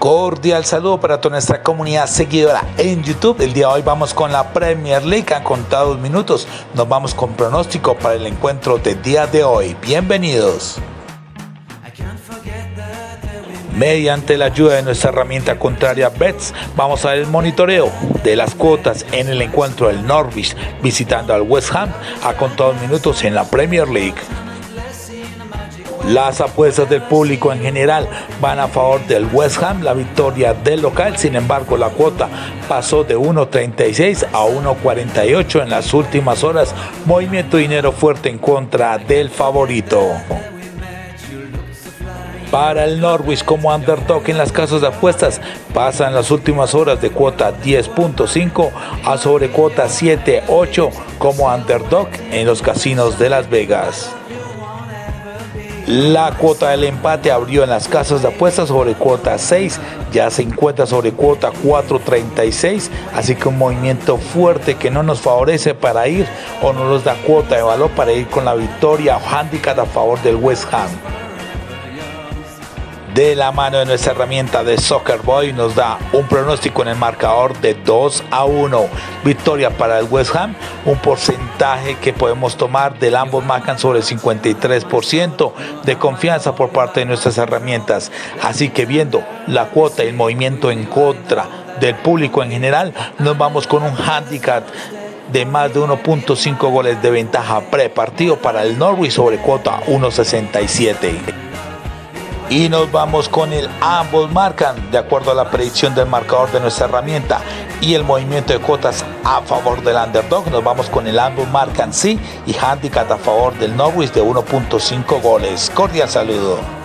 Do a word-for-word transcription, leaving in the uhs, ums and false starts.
Cordial saludo para toda nuestra comunidad seguidora en YouTube. El día de hoy vamos con la Premier League. Han contado dos minutos. Nos vamos con pronóstico para el encuentro del día de hoy. Bienvenidos. Mediante la ayuda de nuestra herramienta contraria Bets, vamos a ver el monitoreo de las cuotas en el encuentro del Norwich visitando al West Ham. Ha contado dos minutos en la Premier League. Las apuestas del público en general van a favor del West Ham, la victoria del local. Sin embargo, la cuota pasó de uno treinta y seis a uno cuarenta y ocho en las últimas horas. Movimiento de dinero fuerte en contra del favorito. Para el Norwich como underdog en las casas de apuestas pasa en las últimas horas de cuota diez punto cinco a sobre cuota siete ocho como underdog en los casinos de Las Vegas. La cuota del empate abrió en las casas de apuestas sobre cuota seis, ya se encuentra sobre cuota cuatro treinta y seis, así que un movimiento fuerte que no nos favorece para ir o no nos da cuota de valor para ir con la victoria o handicap a favor del West Ham. De la mano de nuestra herramienta de Soccer Boy nos da un pronóstico en el marcador de dos a uno. Victoria para el West Ham, un porcentaje que podemos tomar del ambos marcan sobre el cincuenta y tres por ciento de confianza por parte de nuestras herramientas. Así que viendo la cuota y el movimiento en contra del público en general, nos vamos con un handicap de más de uno punto cinco goles de ventaja prepartido para el Norwich sobre cuota uno sesenta y siete. Y nos vamos con el ambos marcan de acuerdo a la predicción del marcador de nuestra herramienta y el movimiento de cuotas a favor del underdog. Nos vamos con el ambos marcan sí y handicap a favor del Norwich de uno punto cinco goles. Cordial saludo.